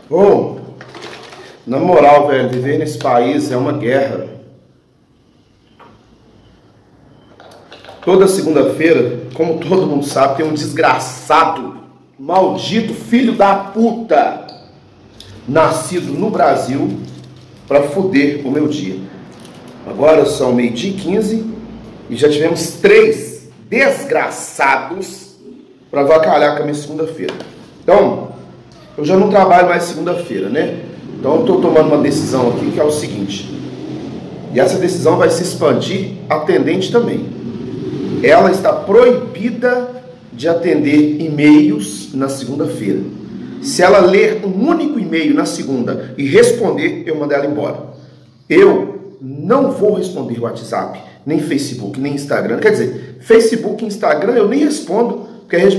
Ô, na moral, velho, viver nesse país é uma guerra. Toda segunda-feira, como todo mundo sabe, tem um desgraçado, maldito filho da puta, nascido no Brasil pra foder o meu dia. Agora são 12h15 e já tivemos 3 desgraçados pra avacalhar com a minha segunda-feira. Então, eu já não trabalho mais segunda-feira, né? Então eu tô tomando uma decisão aqui que é o seguinte. E essa decisão vai se expandir atendente também. Ela está proibida de atender e-mails na segunda-feira. Se ela ler um único e-mail na segunda e responder, eu mando ela embora. Eu não vou responder WhatsApp, nem Facebook, nem Instagram. Quer dizer, Facebook e Instagram eu nem respondo, porque é rede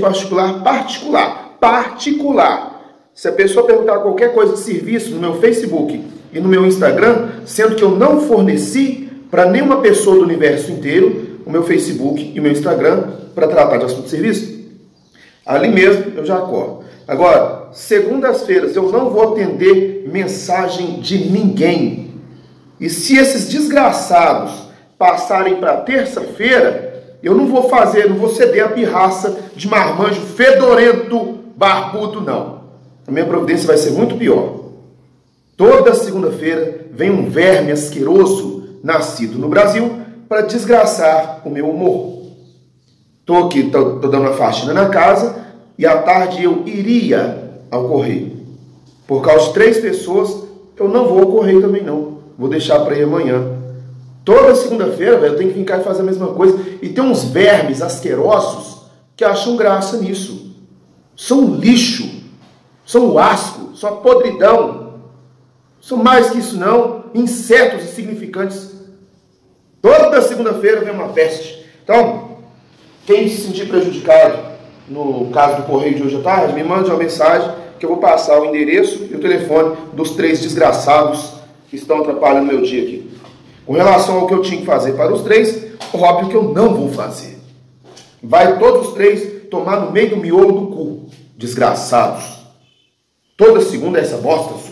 particular. Se a pessoa perguntar qualquer coisa de serviço no meu Facebook e no meu Instagram, sendo que eu não forneci para nenhuma pessoa do universo inteiro o meu Facebook e o meu Instagram para tratar de assunto de serviço, ali mesmo eu já acordo. Agora, segundas-feiras eu não vou atender mensagem de ninguém. E se esses desgraçados passarem para terça-feira, eu não vou ceder a pirraça de marmanjo fedorento, barbudo, não. A minha providência vai ser muito pior. Toda segunda-feira vem um verme asqueroso nascido no Brasil para desgraçar o meu humor. Tô dando uma faxina na casa e à tarde eu iria ao correio. Por causa de 3 pessoas, eu não vou ao correio também não. Vou deixar para ir amanhã. Toda segunda-feira, velho, eu tenho que vir cá e fazer a mesma coisa. E tem uns vermes asquerosos que acham graça nisso. São um lixo. São um asco. São uma podridão. São mais que isso não. Insetos insignificantes. Toda segunda-feira vem uma peste. Então, quem se sentir prejudicado no caso do correio de hoje à tarde, me mande uma mensagem que eu vou passar o endereço e o telefone dos 3 desgraçados que estão atrapalhando meu dia aqui. Com relação ao que eu tinha que fazer para os 3, óbvio que eu não vou fazer. Vai todos os 3 tomar no meio do miolo do cu. Desgraçados. Toda segunda é essa bosta.